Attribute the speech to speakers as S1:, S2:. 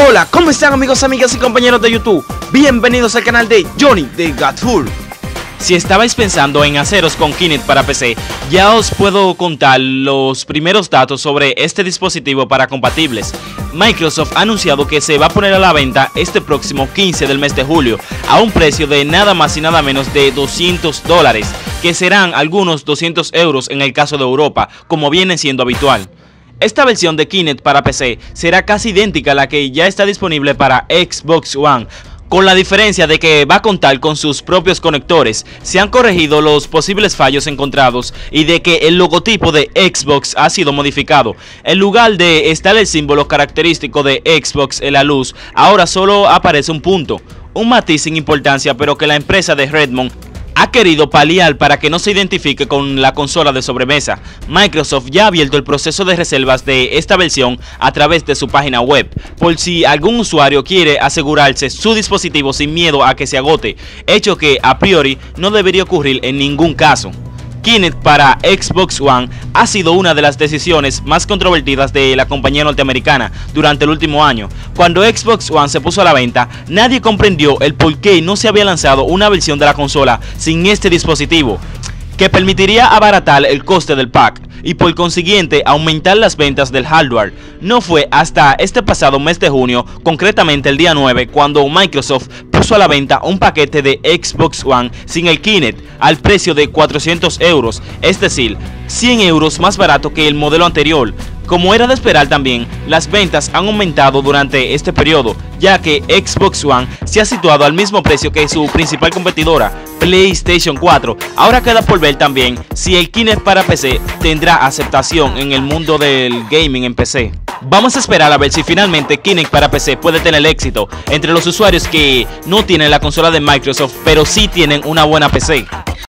S1: Hola, ¿cómo están amigos, amigas y compañeros de YouTube? Bienvenidos al canal de Johnny de Gatful. Si estabais pensando en haceros con Kinect para PC, ya os puedo contar los primeros datos sobre este dispositivo para compatibles. Microsoft ha anunciado que se va a poner a la venta este próximo 15 del mes de julio a un precio de nada más y nada menos de $200, que serán algunos 200 euros en el caso de Europa, como viene siendo habitual. Esta versión de Kinect para PC será casi idéntica a la que ya está disponible para Xbox One, con la diferencia de que va a contar con sus propios conectores, se han corregido los posibles fallos encontrados y de que el logotipo de Xbox ha sido modificado. En lugar de estar el símbolo característico de Xbox en la luz, ahora solo aparece un punto, un matiz sin importancia, pero que la empresa de Redmond ha querido paliar para que no se identifique con la consola de sobremesa. Microsoft ya ha abierto el proceso de reservas de esta versión a través de su página web, por si algún usuario quiere asegurarse su dispositivo sin miedo a que se agote, hecho que a priori no debería ocurrir en ningún caso. Kinect para Xbox One ha sido una de las decisiones más controvertidas de la compañía norteamericana durante el último año. Cuando Xbox One se puso a la venta, nadie comprendió el por qué no se había lanzado una versión de la consola sin este dispositivo, que permitiría abaratar el coste del pack y por consiguiente aumentar las ventas del hardware. No fue hasta este pasado mes de junio, concretamente el día 9, cuando Microsoft puso a la venta un paquete de Xbox One sin el Kinect al precio de 400 euros, es decir, 100 euros más barato que el modelo anterior. Como era de esperar también, las ventas han aumentado durante este periodo, ya que Xbox One se ha situado al mismo precio que su principal competidora, PlayStation 4. Ahora queda por ver también si el Kinect para PC tendrá aceptación en el mundo del gaming en PC. Vamos a esperar a ver si finalmente Kinect para PC puede tener éxito entre los usuarios que no tienen la consola de Microsoft, pero sí tienen una buena PC.